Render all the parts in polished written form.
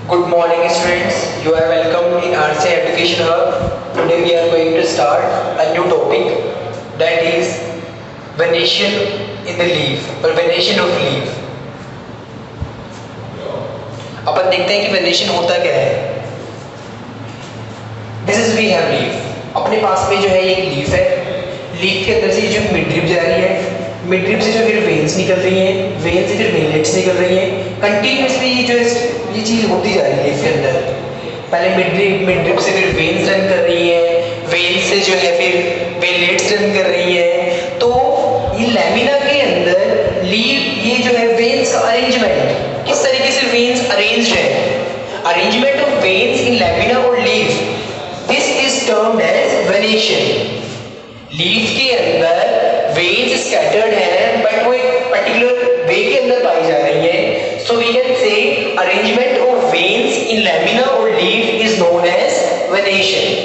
Good morning students, you are welcome in RC Education Hub. Today we are going to start a new topic, that is venation in the leaf or venation of leaf. अपन देखते हैं कि venation होता क्या है. This is we have leaf. अपने पास में जो है एक लीफ है. लीफ के अंदर से जो मिडरिप जा रही है, मिडरिप से जो फिर वेन्स निकल रही हैं, वेन से फिर वेनलेट्स निकल रही हैं. कंटिन्यूसली ये जो ये चीज होती जा रही है लीफ के अंदर. पहले मिडरिप से फिर वेन्स रन कर रही है, वेन से जो है फिर वेनलेट्स रन कर रही है. तो ये लैमिना के अंदर लीफ ये जो है वेन्स का अरेंजमेंट किस तरीके से वेन्स अरेंज्ड है, arrangement of veins in lamina और leaf, this is termed as venation. Leaf के अंदर वेन्स स्कैटर्ड हैं बट वो एक पर्टिकुलर वे के अंदर पाई जा रही है. So we can say arrangement of veins in lamina और leaf is known as venation.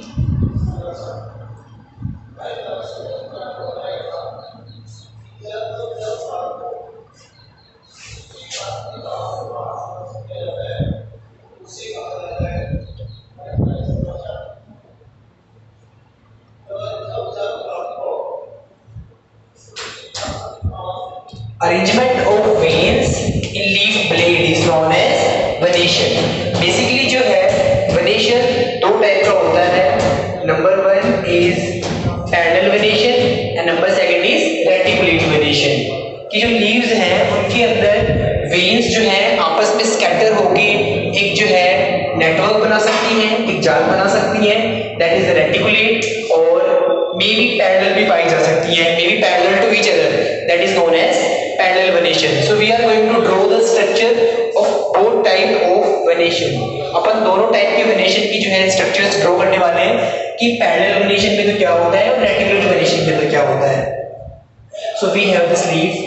Arrangement of veins in leaf blade is known as venation. Basically जो है venation दो टाइप का होता है. Number one is parallel venation and number second is reticulate venation. कि जो leaves हैं उनके अंदर वेन्स जो है आपस में स्कैटर होके एक जो है नेटवर्क बना सकती हैं, एक जाल बना सकती हैं, दैट इज रेटिकुलेट. और मे बी पैरेलल भी पाई जा सकती हैं, may be parallel to each other, that is known as parallel venation. So we are going to draw the structure of both type of venation. अपन दोनों टाइप के venation की जो है स्ट्रक्चर्स ड्रॉ करने वाले हैं कि parallel venation में तो क्या होता है और reticulate venation में तो क्या होता है. So we have this leaf.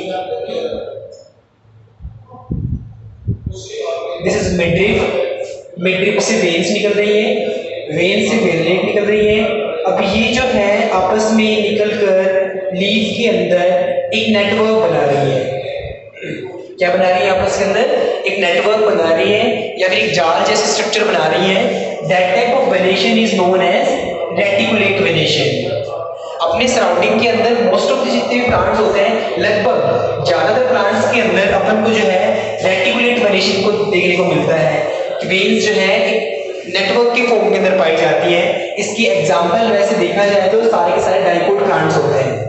This is midrib. midrib से veins निकल रही है, veins से वेनलेट निकल रही है. अब ये जो है आपस में निकलकर लीफ के अंदर एक नेटवर्क बना रही है. क्या बना रही है आपस के अंदर? एक नेटवर्क बना रही है या फिर एक जाल जैसे स्ट्रक्चर बना रही है. That type of venation is known as reticulate venation. अपने सराउंडिंग के अंदर मोस्ट ऑफ जितने भी प्लांट्स होते हैं, लगभग ज्यादातर प्लांट्स के अंदर अपन को जो है रेटिकुलेट वेनेशन को देखने को मिलता है. वेन्स जो है एक नेटवर्क के फॉर्म के अंदर पाई जाती है. इसकी एग्जांपल वैसे देखा जाए तो सारे के सारे डाइकोट प्लांट्स होते हैं.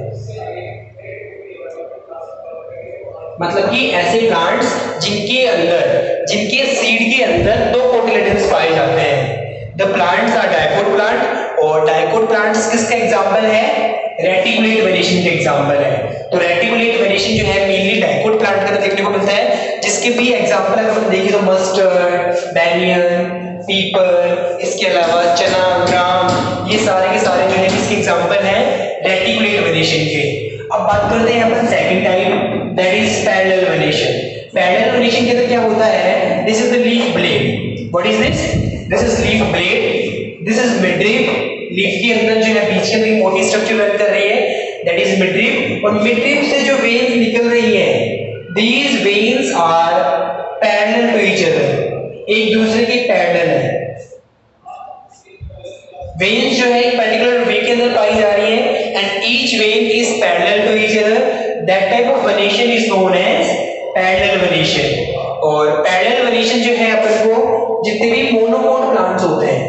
मतलब कि ऐसे प्लांट्स जिनके सीड के अंदर दो कोटिलेडन्स पाए जाते हैं. The plants are dicot plant. और डाइकोट प्लांट्स किसका एग्जांपल है? रेटिकुलेट वेनेशन के एग्जांपल है. तो रेटिकुलेट वेनेशन जो है मेनली डाइकोट प्लांट के अंदर देखने को मिलता है, जिसके भी एग्जांपल अगर हम देखें तो मस्टर्ड, बैनियन, पीपल, इसके अलावा चना, ग्राम, ये सारे के सारे जो है किसके एग्जांपल हैं? रेटिकुलेट वेनेशन के. अब बात करते हैं अपन second type, that is parallel venation. Parallel venation के अंदर क्या होता है? This is the leaf blade. What is this? This is leaf blade. This is midrib. Leaf के अंदर जो है बीच के अंदर मोटी स्ट्रक्चर रन कर रही है, दैट इज मिडरिप. और मिडरिप से जो वेन्स निकल रही है, these veins are parallel to each other, एक दूसरे के पैरेलल है. वेन्स जो है एक पर्टिकुलर वे के अंदर पाई जा रही है and each vein is parallel to each other. That type of venation is known as parallel venation. और पैरेलल वेनेशन जो है अपन को जितने भी मोनोकोट प्लांट्स होते हैं,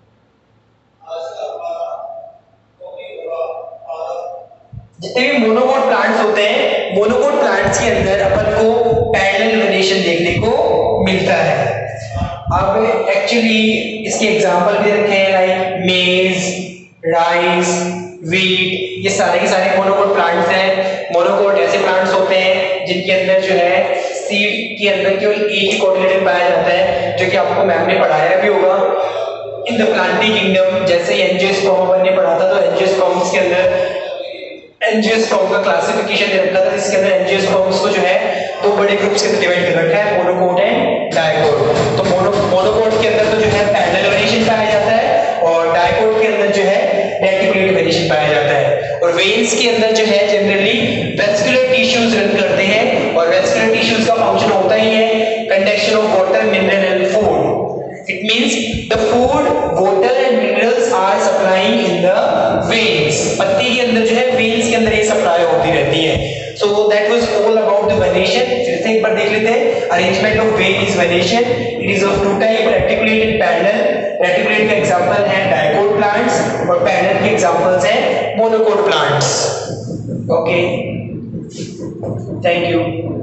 मोनोकोट प्लांट्स के अंदर अपन को पैरेलल वेनेशन देखने को मिलता है. अब एक्चुअली इसके एग्जांपल भी रखे हैं लाइक मेज, राइस, वीट, ये सारे के सारे मोनोकोट प्लांट्स हैं. मोनोकोट ऐसे प्लांट्स होते हैं जिनके अंदर जो है सीड के अंदर केवल एक ही कोटिलेडन पाया जाता है, जो कि आपको मैम ने पढ़ाया भी होगा इन द प्लांटिंग किंगडम. जैसे एंजियोस्पर्म ने पढ़ा था, तो एंजियोस्पर्म्स के अंदर एंजियोस्पर्म का क्लासिफिकेशन दे रखा था, जिसके अंदर एंजियोस्पर्म्स को जो है दो बड़े ग्रुप्स के अंदर डिवाइड कर रखा है, मोनोकोट एंड डाइकोट. तो मोनोकोट के अंदर तो जो है पैरेलल वेनेशन पाया जाता है और डाइकोट के अंदर जो है रेटिकुलेट वेनेशन पाया जाता है. और वेन्स के अंदर जो है जनरली वेस्कुलर टिश्यूज रन करते हैं और वेस्कुलर टिश्यूज का फंक्शन होता ही है conduction of water, mineral and food. It means the food, water and minerals are supplying in the veins. पत्ती के अंदर जो है veins के अंदर ये सप्लाई होती रहती है. So that was all about the venation. फिर से एक बार देख लेते हैं. Arrangement of vein is venation. It is of two type, reticulate and parallel. Reticulate का example है dicot plants और parallel के examples है monocot plants. Okay. Thank you.